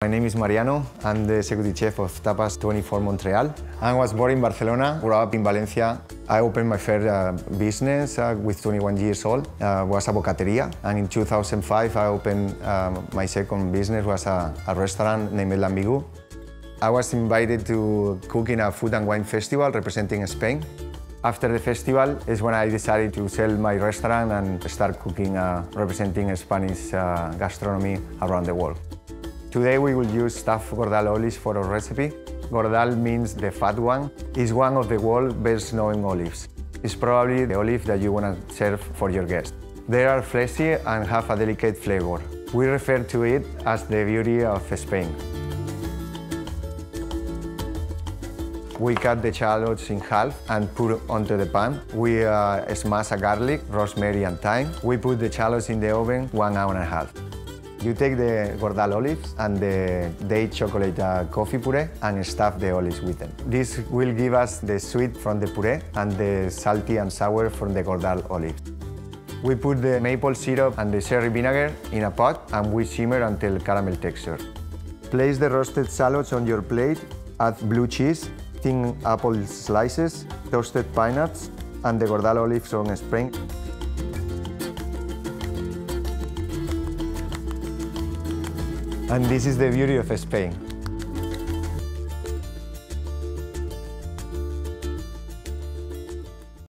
My name is Mariano. I'm the executive chef of Tapas 24 Montreal. I was born in Barcelona, grew up in Valencia. I opened my first business with 21 years old, was a bocateria. And in 2005, I opened my second business, was a restaurant named L'Ambigu. I was invited to cook in a food and wine festival representing Spain. After the festival is when I decided to sell my restaurant and start cooking, representing Spanish gastronomy around the world. Today we will use stuffed Gordal olives for our recipe. Gordal means the fat one. It's one of the world's best known olives. It's probably the olive that you want to serve for your guests. They are fleshy and have a delicate flavor. We refer to it as the beauty of Spain. We cut the shallots in half and put onto the pan. We smash a garlic, rosemary and thyme. We put the shallots in the oven 1 hour and a half. You take the Gordal olives and the date chocolate coffee puree and stuff the olives with them. This will give us the sweet from the puree and the salty and sour from the Gordal olives. We put the maple syrup and the cherry vinegar in a pot and we simmer until caramel texture. Place the roasted shallots on your plate, add blue cheese, thin apple slices, toasted pine nuts, and the Gordal olives on a spring. And this is the beauty of Spain.